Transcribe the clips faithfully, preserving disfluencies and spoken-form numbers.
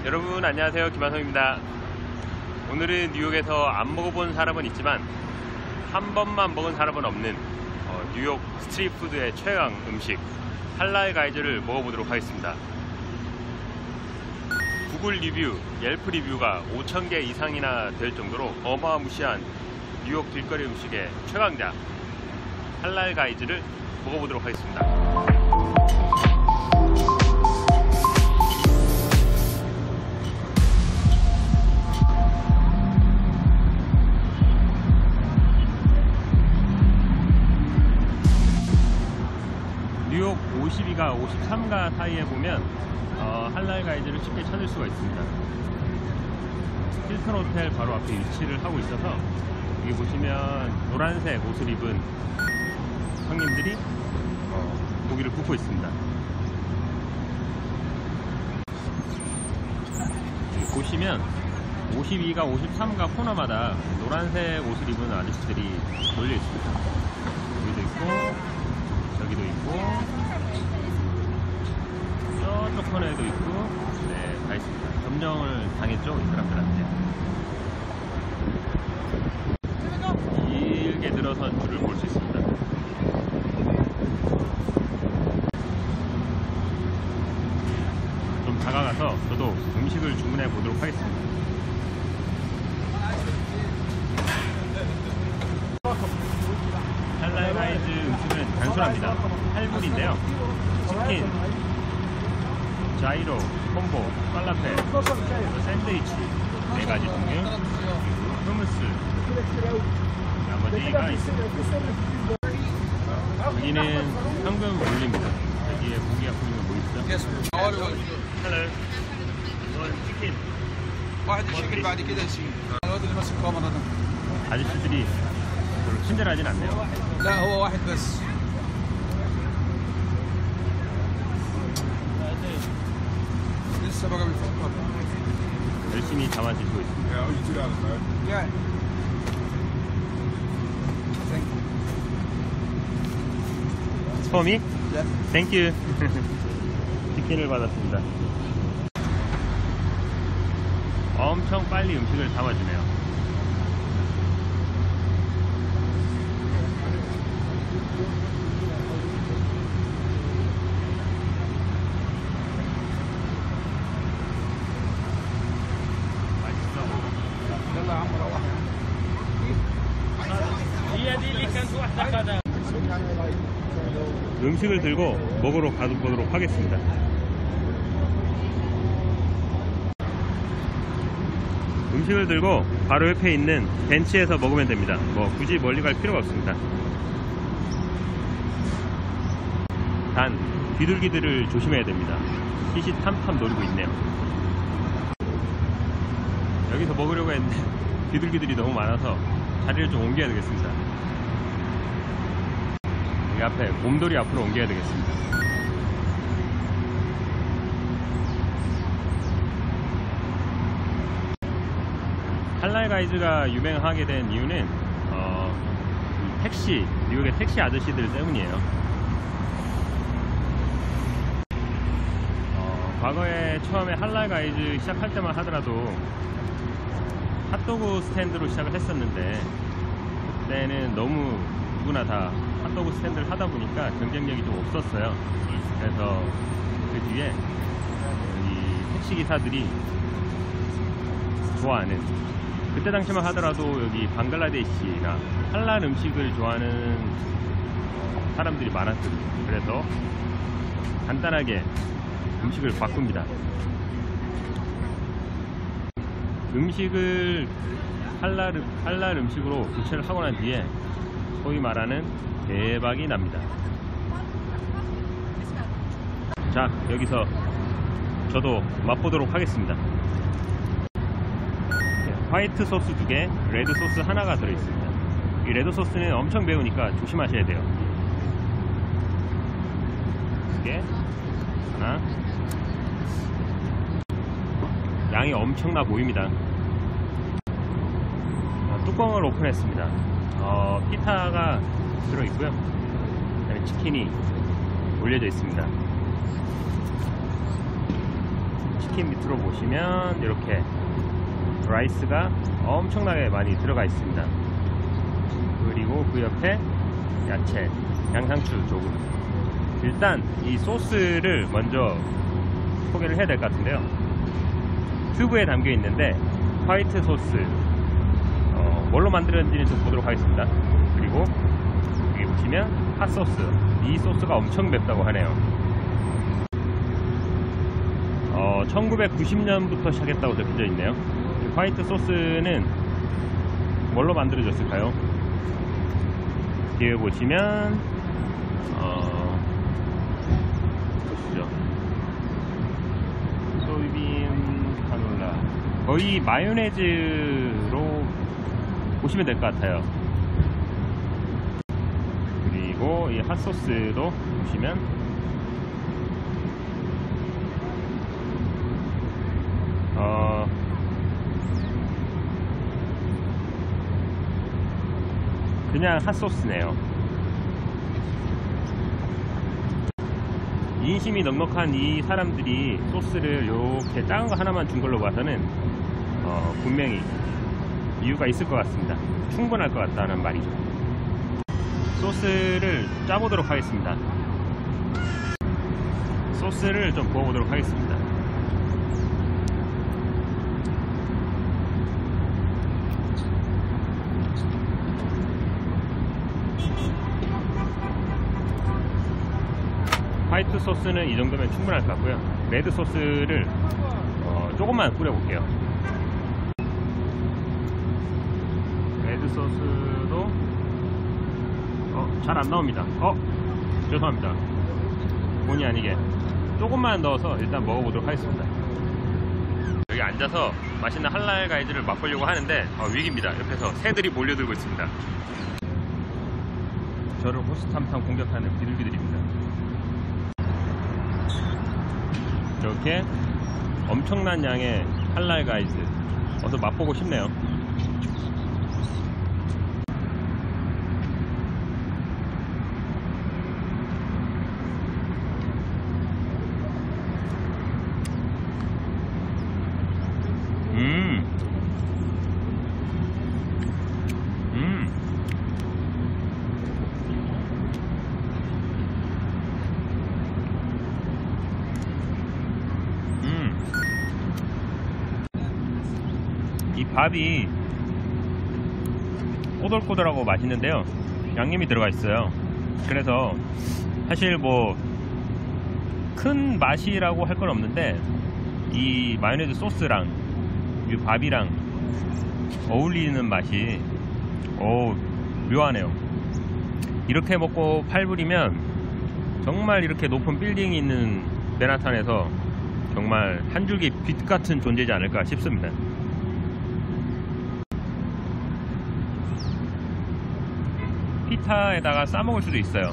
여러분 안녕하세요, 김한성입니다. 오늘은 뉴욕에서 안 먹어본 사람은 있지만 한 번만 먹은 사람은 없는 어, 뉴욕 스트리트푸드의 최강 음식 할랄 가이즈를 먹어보도록 하겠습니다. 구글 리뷰, 옐프 리뷰가 오천 개 이상이나 될 정도로 어마무시한 뉴욕 길거리 음식의 최강자 할랄 가이즈를 먹어보도록 하겠습니다. 뉴욕 오십이가 오십삼가 사이에 보면 어, 할랄 가이즈를 쉽게 찾을 수가 있습니다. 힐튼 호텔 바로 앞에 위치를 하고 있어서 여기 보시면 노란색 옷을 입은 형님들이 어, 고기를 굽고 있습니다. 여기 보시면 오십이가 오십삼가 코너마다 노란색 옷을 입은 아저씨들이 몰려 있습니다. 여기도 있고 여기도 있고 저쪽 코너에도 있고, 네, 다 있습니다. 점령을 당했죠, 이 사람들한테. 길게 늘어선 줄을 볼 수 있습니다. 좀 다가가서 저도 음식을 주문해 보도록 하겠습니다. 할랄 가이즈 음식은 단순합니다. 팔 불인데요. 치킨, 자이로, 콤보, 팔라펠, 샌드위치 네 가지 종류, 그리고 후무스, 나머지가 있습니다. 여기는 현금 올립니다. 여기에 고기가 보이면 뭐 있죠? 할랄, 이건 치킨. 아저씨들이 별로 친절하진 않네요. 열심히 담아주시고 있습니다. For me? Thank you. 치킨을 받았습니다. 엄청 빨리 음식을 담아주네요. 음식을 들고 먹으러 가보도록 하겠습니다. 음식을 들고 바로 옆에 있는 벤치에서 먹으면 됩니다. 뭐 굳이 멀리 갈 필요가 없습니다. 단 비둘기들을 조심해야 됩니다. 희시탐탐 노리고 있네요. 여기서 먹으려고 했는데 비둘기들이 너무 많아서 자리를 좀 옮겨야 되겠습니다. 여기 앞에 곰돌이 앞으로 옮겨야 되겠습니다. 할랄 가이즈가 유명하게 된 이유는 어, 택시, 뉴욕의 택시 아저씨들 때문이에요. 어, 과거에 처음에 할랄 가이즈 시작할 때만 하더라도 핫도그 스탠드로 시작을 했었는데 그때는 너무 누구나 다 핫도그 스탠드를 하다 보니까 경쟁력이 좀 없었어요. 그래서 그 뒤에 이 택시기사들이 좋아하는, 그때 당시만 하더라도 여기 방글라데시나 할랄 음식을 좋아하는 사람들이 많았거든요. 그래서 간단하게 음식을 바꿉니다. 음식을 할랄, 할랄 음식으로 교체를 하고 난 뒤에 소위 말하는 대박이 납니다. 자, 여기서 저도 맛보도록 하겠습니다. 화이트 소스 두 개, 레드 소스 하나가 들어있습니다. 이 레드 소스는 엄청 매우니까 조심하셔야 돼요. 두 개, 하나. 양이 엄청나 보입니다. 어, 뚜껑을 오픈했습니다. 어, 피타가 들어있고요. 그다음에 치킨이 올려져 있습니다. 치킨 밑으로 보시면 이렇게 라이스가 엄청나게 많이 들어가 있습니다. 그리고 그 옆에 야채, 양상추 조금. 일단 이 소스를 먼저 소개를 해야 될 것 같은데요. 튜브에 담겨 있는데 화이트 소스, 어, 뭘로 만들었는지는 좀 보도록 하겠습니다. 그리고 여기 보시면 핫소스, 이 소스가 엄청 맵다고 하네요. 어, 천구백구십 년부터 시작했다고 적혀져 있네요. 화이트 소스는 뭘로 만들어졌을까요? 뒤에 보시면 어, 보시죠. 소이빈 카놀라, 거의 마요네즈로 보시면 될 것 같아요. 그리고 이 핫소스도 보시면 어, 그냥 핫소스네요. 인심이 넉넉한 이 사람들이 소스를 이렇게 작은 거 하나만 준 걸로 봐서는 어, 분명히 이유가 있을 것 같습니다. 충분할 것 같다는 말이죠. 소스를 짜보도록 하겠습니다. 소스를 좀 부어보도록 하겠습니다. 화이트 소스는 이 정도면 충분할 것 같고요. 레드 소스를 어, 조금만 뿌려볼게요. 레드 소스도 어, 잘 안 나옵니다. 어, 죄송합니다. 본의 아니게 조금만 넣어서 일단 먹어보도록 하겠습니다. 여기 앉아서 맛있는 할랄 가이즈를 맛보려고 하는데 어, 위기입니다. 옆에서 새들이 몰려들고 있습니다. 저를 호스탐탐 공격하는 비둘기들입니다. 이렇게 엄청난 양의 할랄 가이즈, 어서 맛보고 싶네요. 음, 음, 음. 이 밥이 꼬들꼬들하고 맛있는데요. 양념이 들어가 있어요. 그래서 사실 뭐 큰 맛이라고 할 건 없는데 이 마요네즈 소스랑 이 밥이랑 어울리는 맛이 오, 묘하네요. 이렇게 먹고 팔불이면 정말 이렇게 높은 빌딩이 있는 맨하탄에서 정말 한 줄기 빛 같은 존재지 않을까 싶습니다. 피타에다가 싸먹을 수도 있어요.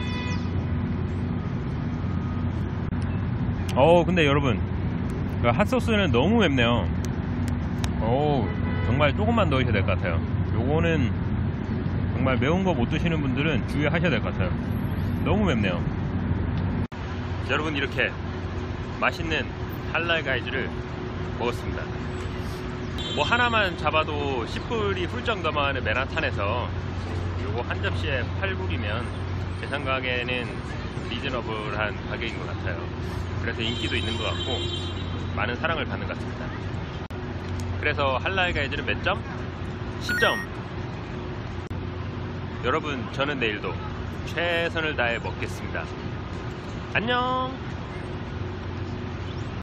어 근데 여러분, 그 핫소스는 너무 맵네요. 오, 정말 조금만 넣으셔야 될 것 같아요. 요거는 정말 매운 거 못 드시는 분들은 주의하셔야 될 것 같아요. 너무 맵네요. 여러분, 이렇게 맛있는 할랄 가이즈를 먹었습니다. 뭐 하나만 잡아도 십 불이 훌쩍 넘어가는 맨하탄에서 요거 한 접시에 팔 불이면 제 생각에는 리즈너블한 가격인 것 같아요. 그래서 인기도 있는 것 같고 많은 사랑을 받는 것 같습니다. 그래서 할랄 가이즈는 몇 점? 십 점. 여러분, 저는 내일도 최선을 다해 먹겠습니다. 안녕.